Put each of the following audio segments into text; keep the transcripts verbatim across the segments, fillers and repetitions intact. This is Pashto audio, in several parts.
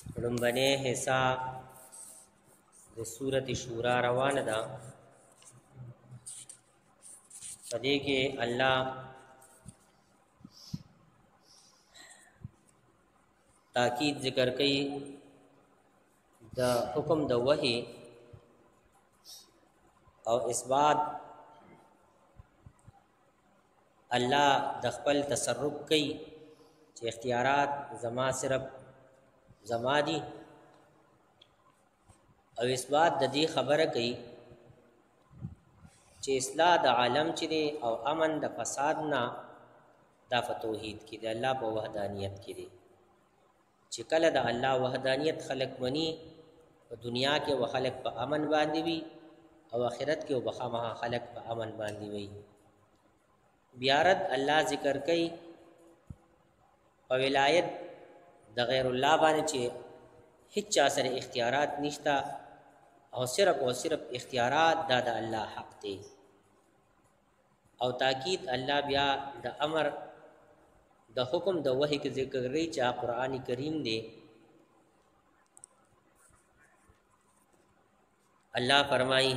لنبنی حصہ د سورۃ شورا روانه ده. په دې کې الله تاکید ذکر کوي د حکم د وحی او اثبات الله د خپل تصرف کوي چې اختیارات زما صرف زما دي، او اثبات د دې خبره کوي چې اصلاح د عالم چې دی او امن د فساد نه دا په توحید کې دی، الله په وحدانیت کې دی. چې کله د الله وحدانیت خلق مني په دنیا کې و خلق په امن باندې وي او آخرت کې و بخامه خلق په امن باندې وي. بیارت الله ذکر کوي په ولایت د غیر الله باندې چې هیڅ چا سره اختیارات نشتا او صرف او صرف اختیارات دا د الله حق دی. او تاکید الله بیا د امر د حکم د وحی کې ذکر کوي چې قرآن کریم دی. الله فرمایي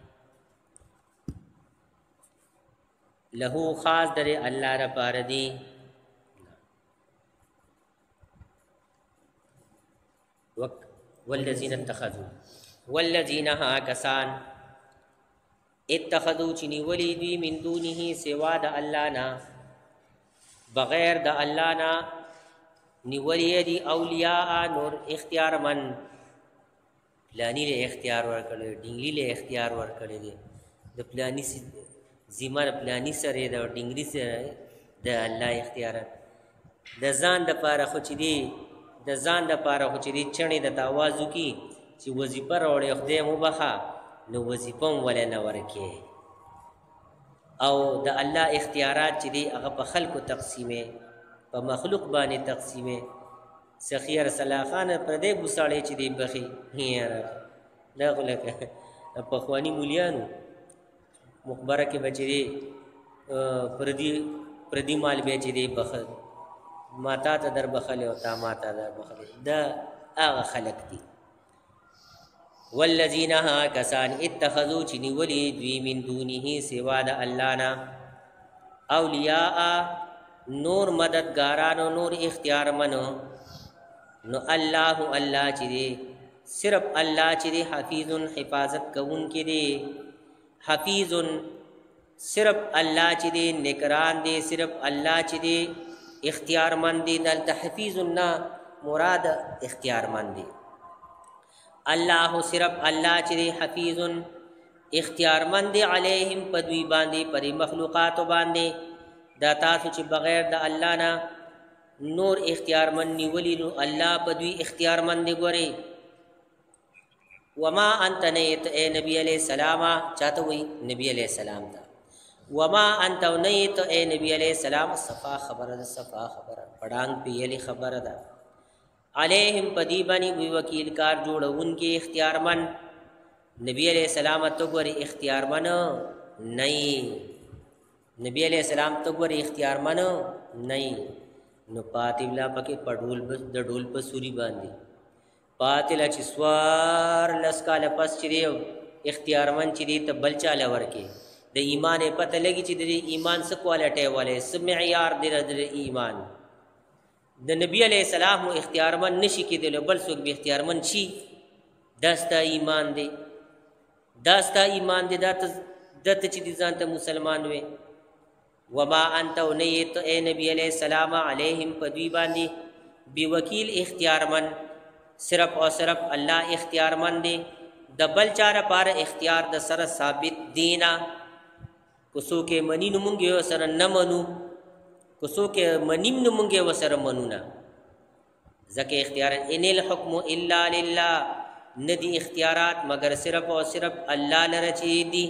له خاص در الله را پاره دی والذین اتخذوا والذین ها کسان اتخذوا چنی ولی دی من دونه سوا د الله نا بغیر د الله نا نیولی دی اولیاء نور اختیار من پلانی له اختیار ورکړي ډینګلی له اختیار ورکړي دی د پلانی زیمر پلانی سره د ډینګری سره د الله اختیار د ځان د پاره خو چې دی د ځان د پاره خو چې دی چڼې د تاوازو کی چې وظیفه راوړې خدای مو بخا نو وظیفه ولا نه ورکې، او د الله اختیارات چې دی هغه په خلکو تقسیمه په مخلوق باندې تقسیمه. سخیر صلاحخان پر دې ګوساړې چې دی بخي هیر دا غلکه په خوانی مولیانو مخبره کې بچی پردی پردی مال به چې دی بخل ماتا ته در بخل او تا ماتا در بخل دا هغه خلق دي. والذین ها کسان اتخذوا چنی ولی دوی من دونه سوا د الله نا اولیاء نور مددگارانو نور اختیار منو نو الله الله چې دی صرف الله چې دی حفیظ حفاظت کوون کې دی، حفیظ صرف الله چې دی نگران دی، صرف الله چې دی اختیار مند دی. دلته حفیظ نه مراد اختیار مند دی. الله صرف الله چې دی حفیظ اختیار مند دی علیهم پدوی باندې پر مخلوقات باندې. دا تاسو چې بغیر د الله نه نور اختیار مند نیولی نو الله پدوی اختیار مند دی. ګوري وما انت نیت اے نبی علیہ السلام چاته وی نبی علیہ السلام دا وما انت نیت اے نبی علیہ السلام صفا خبر ده صفا خبر پڑانگ پیلی خبر ده علیہم پدی بانی وی وکیل کار جوړون کې اختیار من. نبی علیہ السلام تو ګوري اختیار من نه، نبی علیہ السلام تو ګوري اختیار من نه. نو پاتیلا پکې پډول بس د ډول په سوري باندې پاتل چې سوار لسکاله پس چې اختیار من چې ته بل چاله ورکې د ایمان پته لګي چې د ایمان څه کوالټه والے سم معیار دی د ایمان. د نبی علیہ السلام اختیار من نشي کېدل بل څوک به اختیار من شي. داستا ایمان دی داستا ایمان دی دته دته چې ځان ته مسلمان وي. وما انت نیت اے نبی علیہ السلام علیہم پدوی باندې بی وکیل اختیار من، صرف او صرف الله اختیار من دی. د بل چاره پار اختیار د سره ثابت دینا کوسو کې منی نو مونږ یو سره نه منو، کوسو کې منیم نو مونږ یو سره منو نه. ځکه اختیار ان الحكم الا لله ندی اختیارات مگر صرف او صرف الله لره چي دي.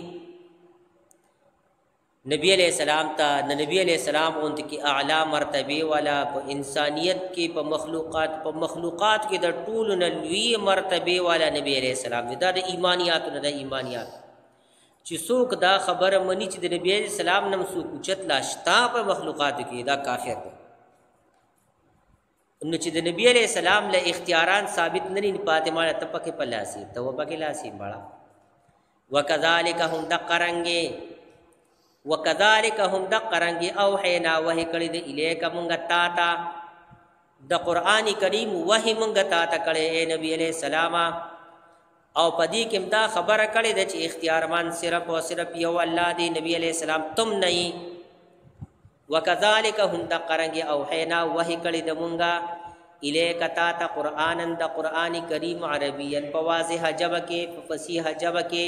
نبی علیہ السلام تا نبی علیہ السلام اون کی اعلی مرتبه والا په انسانیت کې په مخلوقات په مخلوقات کې د ټول نلوی مرتبه والا نبی علیہ السلام دا د ایمانیات نه د ایمانیات چې څوک دا خبره مني چې د نبی علیہ السلام نم څوک چت لا شتا په مخلوقات کې دا کافر دی. نو چې د نبی علیہ السلام له اختیاران ثابت نه دي پاتې ماړه تپکه پلاسي ته وبکه لاسي ماړه وکذالک هم دقرنګي وکذالک هم دقرنګي او حینا وحی کړي د الیک مونږ تا تا د قران کریم وحی مونږ تا تا کړي اے نبی علیہ السلام او پدې کې دا خبره کړي د چې اختیار مان صرف او صرف یو الله دی نبی علیہ السلام تم نه وکذالک هم دقرنګي او حینا وحی کړي د مونږه الیک تا تا قرانن د قران کریم عربین په واضح جبه کې په فصیح جبه کې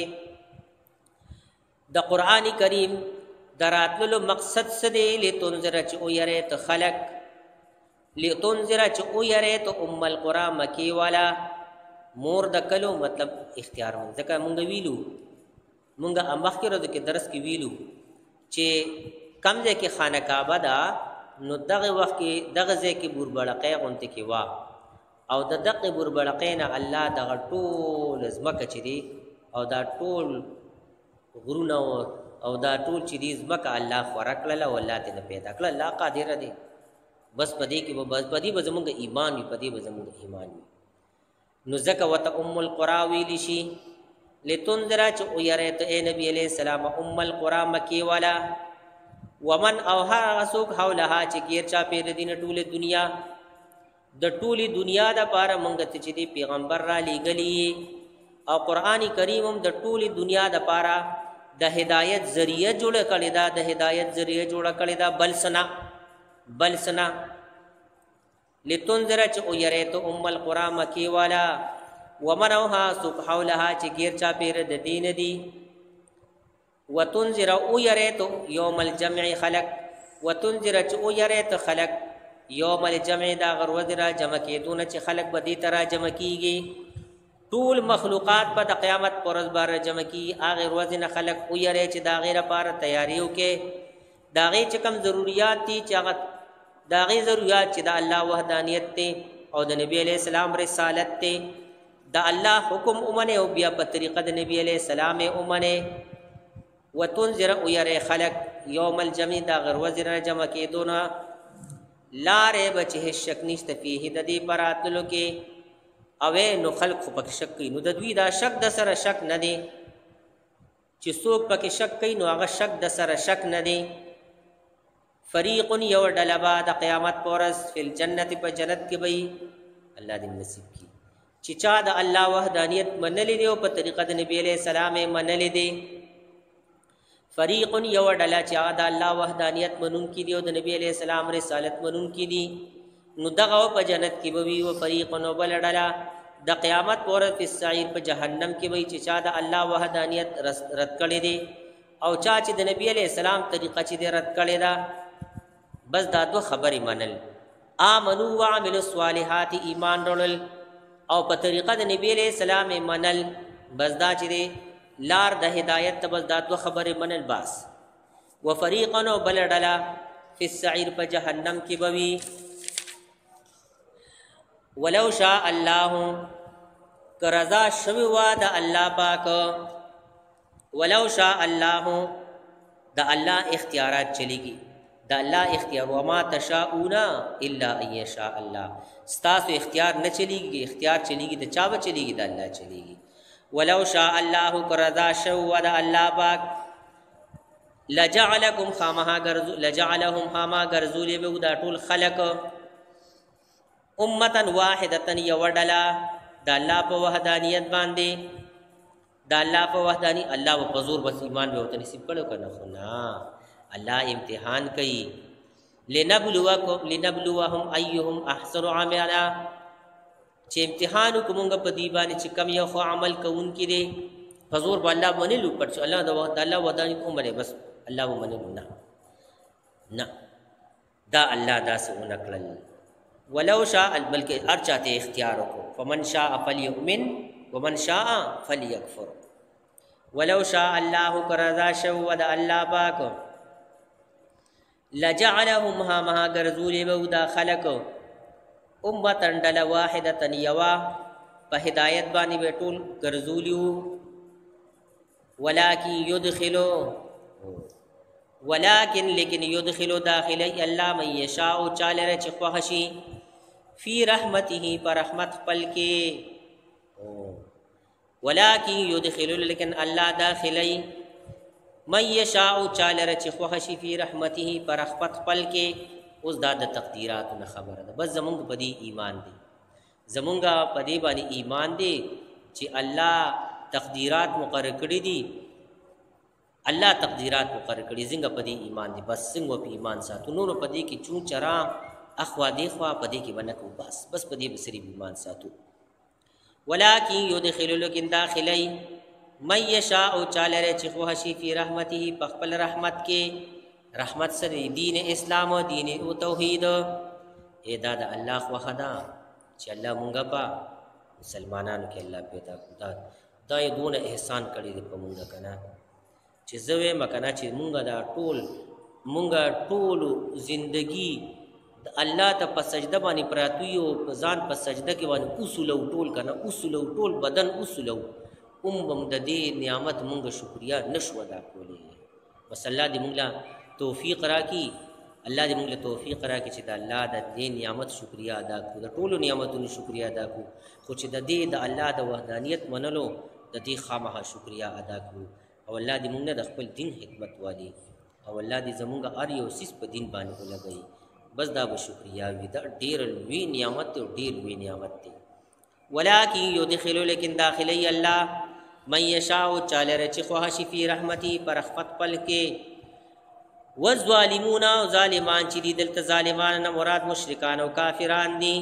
د قران کریم دراتلو مقصد څه دی لتنذر چې او یری ته خلق لتنذر چې او یری ته ام القرى مکی والا مور د کلو مطلب اختیار مون ځکه مونږ ویلو مونږ امخکره د کې درس کې ویلو چې کم ځای کې خانه کعبه دا نو دغه وخت کې دغه ځای کې بوربړقې غونته کې وا او د دغه بوربړقې نه الله دغه ټول زمکه چې دی او دا ټول غرونه او دا ټول چې دی زمکه الله خورکړه او الله دې پیدا کړه الله قادر دی بس پدې کې بس پدې به زموږ ایمان وي پدې به زموږ ایمان وي نو ځکه وت ام القرى ویل شي لتنذر چې او یری ته اے نبی علیہ السلام ام القرى مکی والا ومن او هر غسوک حولها چې غیر چا پیر دین ټوله دنیا د ټوله دنیا د پاره مونږ ته چې دی پیغمبر را لېګلی او قرآنی کریم هم د ټوله دنیا د پاره د هدایت ذریعہ جوړ کړی دا د هدایت ذریعہ جوړ کړی دا بل سنا بل سنا لتنذر چې او یری ته ام القرى مکی والا ومن او ها سوک حولها چې غیر چا پیر د دین دی وتنذر او يريت يوم الجمع خلق وتنذر او يريت خلق يوم الجمع دا غروز را جمع کېدون چې خلق به دې ترا جمع کیږي ټول مخلوقات په د قیامت پرز بار جمع کی هغه ورځ نه خلق او يري چې دا غیره لپاره تیاریو کې دا غي چې کم ضرورت دي چې هغه دا غي ضرورت چې د الله وحدانیت ته او د نبی عليه السلام رسالت ته د الله حکم اومنه او بیا په طریقه د نبی عليه السلام اومنه وتنذر او يري خلق يوم الجمع دا غروز را جمع کېدون لا ریب چې شک نشته فيه د دې پراتلو کې اوې نو خلق خو پک شک کوي نو د دوی دا شک د سره شک نه دی چې څوک پک شک کوي نو هغه شک د سره شک نه دی فریق یو ډلبا د قیامت پورس فل جنت په جنت کې وي الله دې نصیب کړي چې چا د الله وحدانیت منلې دی او په طریقه د نبی عليه السلام منلې دی فریق یو ډله چې د الله وحدانیت منون کې دی او د نبی عليه السلام رسالت منون کې دی نو دغه په جنت کې به وي او فریق نو بل ډله د قیامت پر په سعیر په جهنم کې وي چې چا د الله وحدانیت رد کړي دي او چا چې د نبی عليه السلام طریقه چې رد کړي دا بس دا دو خبرې منل امنو وعملوا الصالحات ایمان ورل او په طریقه د نبی عليه السلام منل بس دا چې لار د هدایت ته بس دا دو خبرې منل باس وفریقن بل ډلا فی السعیر په جهنم کې بوي ولو شاء الله کرزا شوی وا د الله پاک ولو شاء الله د الله اختیارات چلیږي د الله اختیار و ما تشاؤون الا ان یشاء الله ستاسو اختیار نه چلیږي اختیار چلیږي د چا به چلیږي د الله چلیږي ولو شاء الله کرزا شو ود الله پاک لجعلکم خامها غرذ لجعلهم خاما غرذول به دا ټول خلق امه واحده یودلا د الله په وحدانیت باندې د الله په وحدانی الله په حضور بس ایمان به وته نصیب کړو کنه خو نه الله امتحان کوي لنبلوکم لنبلوهم ايهم احسن عملا چې امتحان کومګه په دی باندې چې کم یو خو عمل کوونکی دی حضور په الله باندې لو پټ الله د الله ودانی کومره بس الله باندې نه نه دا الله داسې ونکړل ولو شاء بلکې ارچاته اختیار کو فمن شاء فليؤمن ومن شاء فليكفر ولو شاء الله کرذا شو ود الله پاک لجعلهم ما غرذول بودا خلق امه تندل واحده یوا په هدایت باندې وټول غرذولیو ولکن يدخلوا ولكن لیکن يدخلوا داخلي الله من يشاء چاله چې خوښي فی رحمته پر رحمت خپل کې ولکن یدخل لیکن الله داخلی من یشاء چالر چې خوښ شي فی رحمته پر رحمت خپل کې اوس دا د تقدیرات نه خبره ده بس زمونږ په دې ایمان دی زمونږ په دې باندې ایمان دی چې الله تقدیرات مقرر کړی دي الله تقدیرات مقرر کړی زنګ په دې ایمان دي بس څنګه په ایمان ساتو نور په دې کې چون چرا اخوا دی خوا په دې کې ونکو بس بس په دې بسری ایمان ساتو ولکن یدخل لکن داخلی من یشاء چالره چې خو شي فی رحمته په خپل رحمت کې رحمت سره دین اسلام او دین او توحید ادا د الله خو خدا چې الله مونږه په مسلمانانو کې الله پیدا کړ دا یې دونه احسان کړی دی په مونږه کنه چې زوی مکنه چې مونږه دا ټول مونږه ټول زندگی د الله ته په سجده باندې پراتو یو په ځان په سجده کې باندې اصول او ټول کنه اصول او ټول بدن اصول او ام بم د دې نعمت مونږه شکریا نشو ادا کولې بس الله دې مونږ لا توفیق راکړي الله دې مونږ له توفیق راکړي چې د الله د دې نعمت شکریا ادا کړو د ټولو نعمتونو شکریا ادا کړو خو چې د دې د الله د وحدانیت منلو د دې خامخا شکریا ادا کړو او الله دې مونږ د خپل دین خدمت والی او الله دې زمونږ هر یو سیس په دین باندې ولګي بس دا به شکریا وي دا ډېر لوی نعمت او ډېر لوی نعمت دی ولکن یدخل لیکن داخلی الله من یشاء چاله چې خو شي فی رحمتي پر رحمت پل کې والظالمون او ظالمان چې دي دلته ظالمان نه مراد مشرکان او کافران دي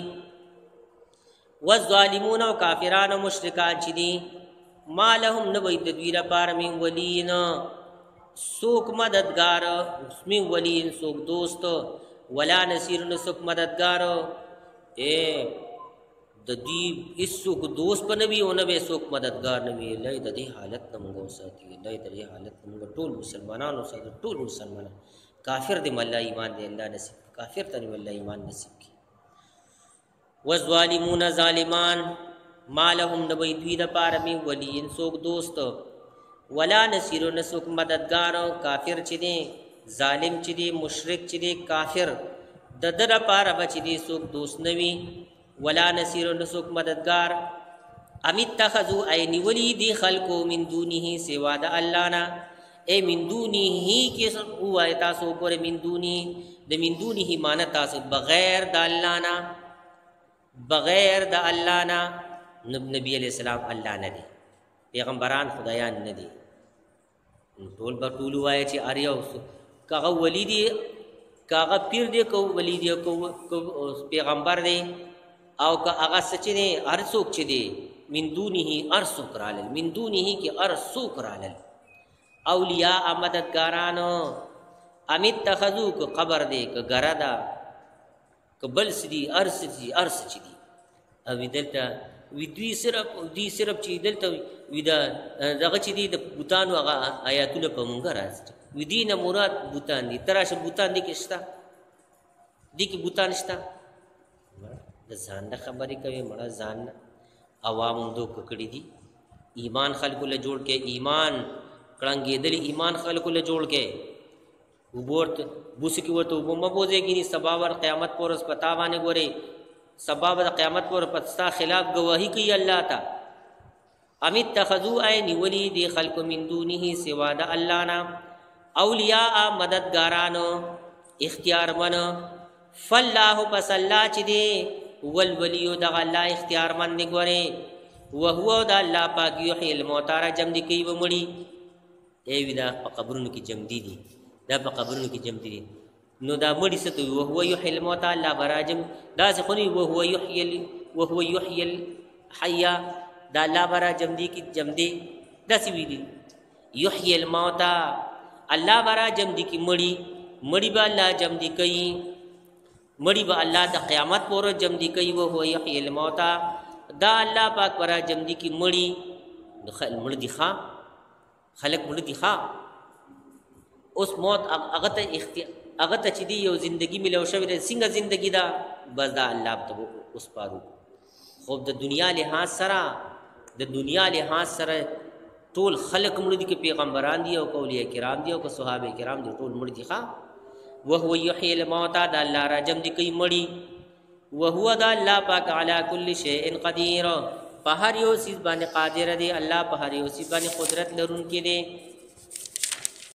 والظالمون او کافران او مشرکان چې دي ما لهم نبی د دوی لپاره من ولین سوک مددگار من ولین سوک دوست ولا نصیر نسوک مددگار اے د دې هیڅوک دوست په نبی او نه به څوک مددگار نه وي الله د دې حالت نه موږ ساتي الله د دې حالت موږ ټول مسلمانانو سره ټول مسلمانان کافر دې مله ایمان دې الله نصیب کافر ته الله ایمان نصیب کی والظالمون ظالمان ما لهم نبی دوی د پاره می ولی څوک دوست ولا نصیر نسوک مددگار کافر چې دې ظالم چې دې مشرک چې دې کافر د در پاره بچ دې څوک دوست نوي ولا نصیر نسوک مددگار امیت تخذو این ولی دی خلقو من دونه سوا دا اللہ نا اے من دونه ہی کس ہوا تاسو گورے من دونه دا من دونه ہی مانا تاسو بغیر دا اللہ نا بغیر دا اللہ نا نبی علیہ السلام اللہ نا دی پیغمبران خدایان نا دی ټول با ټول وای چې اریو کاغه ولی دی کاغه پیر دی کو ولی دی کو پیغمبر دی او که هغه سچ دی هر څوک چې دی من دونه هر څوک رالل من دونه کې هر څوک رالل اولیاء مددګارانو امیت تخذو که قبر دی که ګره ده که بل سدي هر سدي هر سچ دی او دلته وی دوی صرف دوی صرف چې دلته وی دا دغه چې دی د بوتانو هغه آیاتونه په مونږ راځي وی دي نه مراد بوتان دي تراشه بوتان دي کې شته دي کې بوتان شته د ځان د خبرې کوي مړه ځان عوام دو ککړی دي ایمان خلکو له جوړ کې ایمان کړنګېدل ایمان خلکو له جوړ کې وګورت بوس کې ورته وبم بوځيږي ني سبب ور قیامت پر اس پتا باندې ګوري سبب د قیامت پر پستا خلاف گواہی کوي الله تا امیت تخذو عین ولی دی خلق من دونه سوا د الله نا اولیاء مددګارانو اختیار من فالله پس الله چې دی والولیو د الله اختیار من دی ګوره او هو د الله پاک یحیی الموتى را جم دی کوي ومړي ای ودا په قبرونو کې جم دي دي دا په قبرونو کې جم دي نو دا مړي څه ته او هو یحیی الموتى الله براجم دا څه خوني او هو یحیی او هو یحیی الحی دا الله براجم دي کې جم دي دا څه وی دي یحیی الموتى الله براجم دي کې مړي مړي به الله جم دي کوي مړي به الله د قیامت پر جم دي کوي او هو یحیی الموتى دا الله پاک پر جم دي کې مړي نو خل مړ دي ښا خلق مړ دي ښا اوس موت هغه ته اختیار هغه ته چې دی یو ژوندۍ ملو شوی د څنګه ژوندۍ دا بس دا الله ته اوس پارو خو د دنیا لحاظ سره د دنیا لحاظ سره ټول خلق مړ دي کې پیغمبران دي او اولیاء کرام دي او صحابه کرام دي ټول مړ دي ښا وهو یحیی الموتى دا الله را جم دي کوي مړی وهو دا الله پاک علی کل شیء قدیر په هر یو چیز باندې قادر دی الله په هر یو چیز باندې قدرت لرونکی دی